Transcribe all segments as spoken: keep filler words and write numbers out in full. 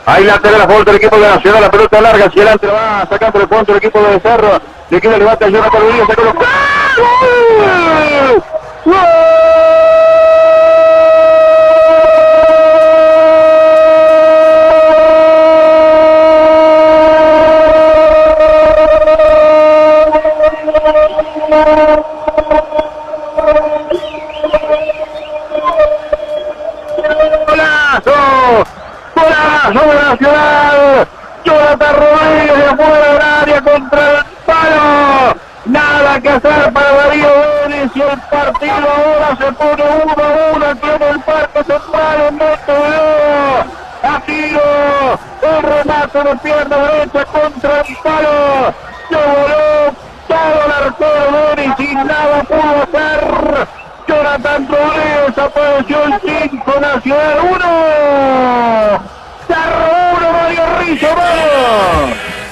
Ahí lateral a favor del equipo de Nacional, la pelota larga hacia adelante, va sacando el punto el equipo de Cerro. Le queda el levanta a Jonathan Rodríguez, sacó los... ¡Gol! ¡Gol! Nacional, Jonathan Rodríguez de afuera del área contra el palo, nada que hacer para Darío Denis y el partido ahora se pone uno a uno aquí en el Parque Central en Montevideo. A tiro, el remate de pierna derecha contra el palo, se voló todo el arquero Denis y nada pudo hacer. Jonathan Rodríguez apareció el cinco, Nacional uno. Cerro uno, Mario Rizzo, vamos.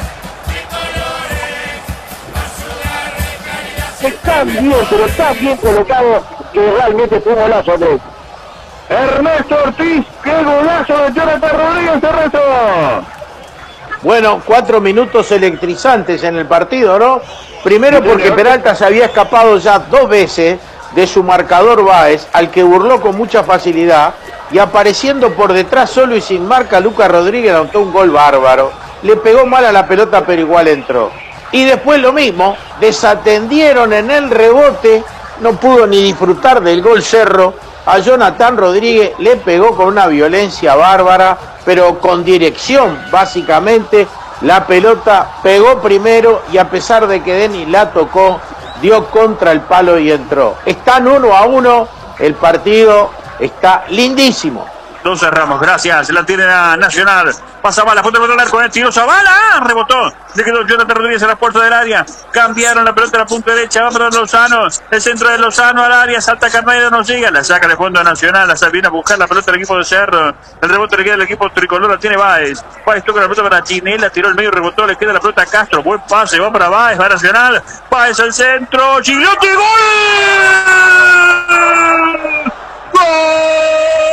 Está bien, pero está bien colocado que realmente fue un golazo, Andrés. Ernesto Ortiz, qué golazo de Jonathan Rodríguez, Ernesto. Bueno, cuatro minutos electrizantes en el partido, ¿no? Primero porque Peralta se había escapado ya dos veces de su marcador Báez, al que burló con mucha facilidad, y apareciendo por detrás solo y sin marca, Lucas Rodríguez anotó un gol bárbaro. Le pegó mal a la pelota, pero igual entró. Y después lo mismo, desatendieron en el rebote, no pudo ni disfrutar del gol Cerro. A Jonathan Rodríguez le pegó con una violencia bárbara, pero con dirección, básicamente. La pelota pegó primero y a pesar de que Denis la tocó, dio contra el palo y entró. Están uno a uno, el partido está lindísimo. Entonces Ramos, gracias, la tiene a Nacional. Pasa Bala, punto de con el tiro, Zavala, rebotó. Le quedó Jonathan Rodríguez a la puerta del área. Cambiaron la pelota a la punta derecha, va para Lozano. El centro de Lozano al área, salta Carneiro, no llega. La saca de fondo a Nacional, la viene a buscar la pelota del equipo de Cerro. El rebote le queda al equipo tricolor, la tiene Báez. Báez toca la pelota para Chinela, tiró el medio, rebotó, le queda la pelota a Castro. Buen pase, va para Báez, va Nacional. Báez al centro, Gigliotti, ¡gol! ¡Gol!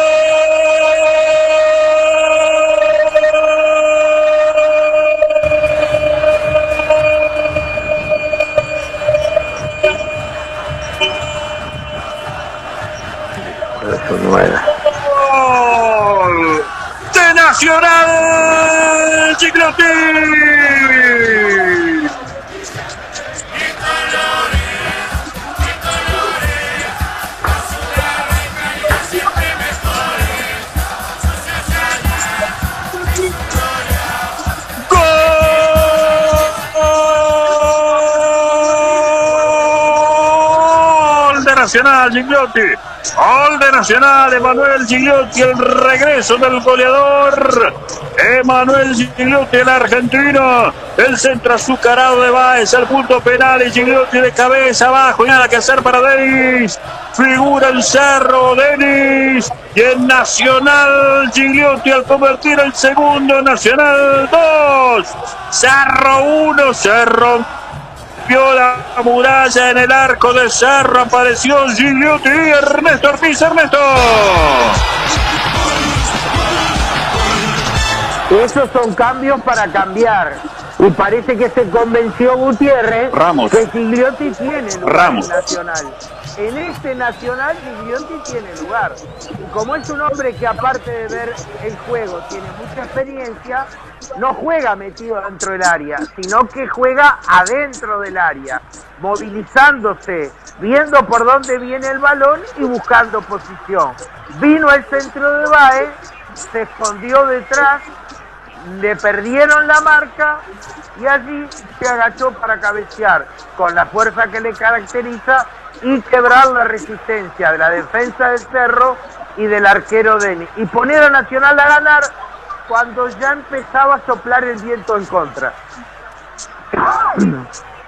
¡Gol! ¡De Nacional! ¡Gigliotti! Nacional, Gigliotti, gol de Nacional, Emanuel Gigliotti, el regreso del goleador, Emanuel Gigliotti, el argentino, el centro azucarado de Báez, al punto penal, y Gigliotti de cabeza abajo, y nada que hacer para Denis, figura el Cerro, Denis, y el Nacional, Gigliotti al convertir el segundo, Nacional dos, Cerro uno, Cerro. Vio la muralla en el arco de Cerro, apareció Gigliotti, Ernesto Ortiz, Ernesto. Esos son cambios para cambiar. Y parece que se convenció Gutiérrez Ramos. que Gigliotti tiene lugar Ramos. en Nacional. En este Nacional Gigliotti tiene lugar. Y como es un hombre que aparte de ver el juego tiene mucha experiencia, no juega metido dentro del área, sino que juega adentro del área, movilizándose, viendo por dónde viene el balón y buscando posición. Vino al centro de Báez, se escondió detrás, le perdieron la marca y allí se agachó para cabecear con la fuerza que le caracteriza y quebrar la resistencia de la defensa del Cerro y del arquero Denis y poner a Nacional a ganar cuando ya empezaba a soplar el viento en contra.